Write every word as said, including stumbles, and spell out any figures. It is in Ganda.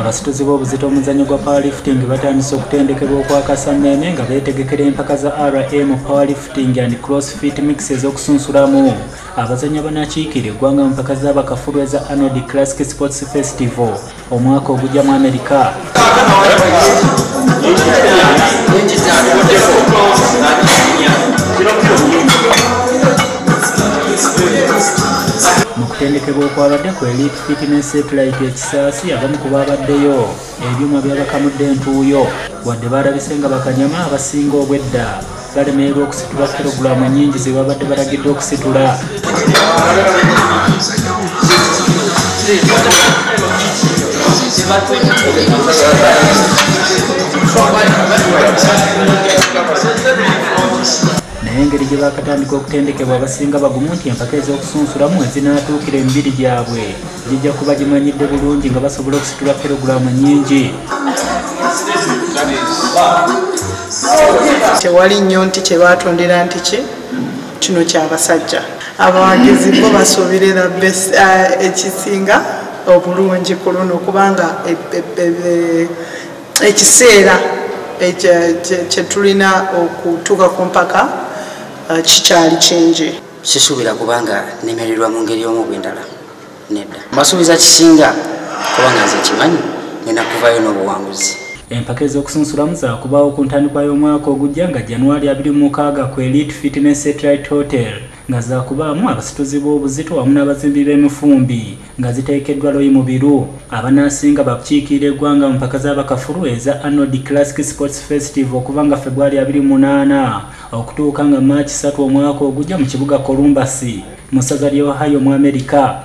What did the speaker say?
abasituzi b'obuzito omuzannyo gwa powerlifting batandise okutendekebwa okwakasa mmeeme nga beetegekera empaka za R M powerlifting and crossfit mix ez'okusunsulamu abazannyi abanakiikira eggwanga mu mpaka z'abakafulu eza Arnold Classic Sports Festival omwaka ogujja mu America. Mukutendekebwa okwabadde ku Elite Fitness Satellite ekisaasi abamu ku baabaddeyo ebyuma byabakamudde entuuyo wadde baalabise nga bakanyama abasinga obwedda balemererwa okusitula kilogulaamu ennyingi ze babadde balagidde okusitula. Naye engeri gye baakatandika okutendekebwa abasinga bagumu nti empaka ez'okusunsulamu ezinaatuukira emibiri gyabwe gijja kuba gimanyidde bulungi nga basobola okusitula kilogulaamu nnyingi. Tewali nnyo nti kye baatondera nti ki kino ky'abasajja abawagizi bo basuubirira ekisinga obulungi ku luno kubanga ekiseera kye tulina okutuuka ku mpaka kikyali kingi. Sisuubira kubanga nemererwa mu ngeri omu bw'endala nedda. Mbasuubiza kisinga kubanga nze kimanyi nina kuvayo n'obuwanguzi. Empaka ez'okusunsulamu zaakubaawo ku ntandikwa y'omwaka ogujja nga January abiri mu mukaaga ku Elite Fitness Satellite Hotel nga zaakubaamu abasituzi b'obuzito wamu n'abazimbi b'emifumbi nga ziteekeddwa loyi mu biru. Abanaasinga bakukiikirira eggwanga mu mpaka z'abakafulu eza Arnold Classic Sports Festival okuva nga February abiri mu munaana okutuuka nga March ssatu omwaka ogujja mu kibuga Columbus mu ssaza ly'e Ohio mu America.